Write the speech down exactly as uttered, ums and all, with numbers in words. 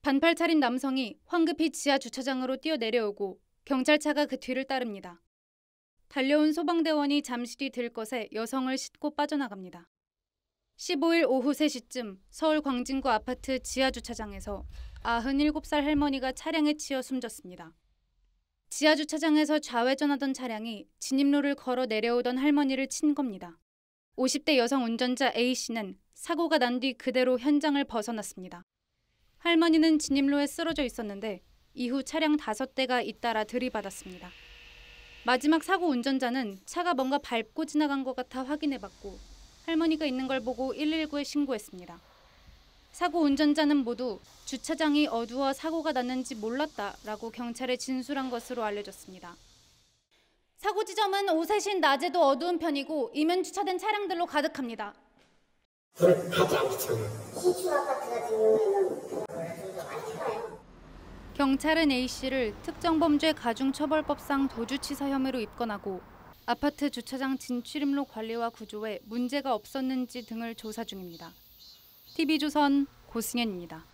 반팔 차림 남성이 황급히 지하 주차장으로 뛰어내려오고 경찰차가 그 뒤를 따릅니다. 달려온 소방대원이 잠실이 들것에 여성을 싣고 빠져나갑니다. 십오일 오후 세 시쯤 서울 광진구 아파트 지하 주차장에서 아흔일곱 살 할머니가 차량에 치여 숨졌습니다. 지하 주차장에서 좌회전하던 차량이 진입로를 걸어 내려오던 할머니를 친 겁니다. 오십 대 여성 운전자 A씨는 사고가 난 뒤 그대로 현장을 벗어났습니다. 할머니는 진입로에 쓰러져 있었는데 이후 차량 다섯 대가 잇따라 들이받았습니다. 마지막 사고 운전자는 차가 뭔가 밟고 지나간 것 같아 확인해봤고 할머니가 있는 걸 보고 일일구에 신고했습니다. 사고 운전자는 모두 주차장이 어두워 사고가 났는지 몰랐다라고 경찰에 진술한 것으로 알려졌습니다. 사고 지점은 오세신 낮에도 어두운 편이고 이면 주차된 차량들로 가득합니다. 불 가지 않잖아요. 신축 아파트 같은 경우에는 불을 많이 켜요. 경찰은 A씨를 특정범죄 가중처벌법상 도주치사 혐의로 입건하고 아파트 주차장 진출입로 관리와 구조에 문제가 없었는지 등을 조사 중입니다. 티비조선 고승현입니다.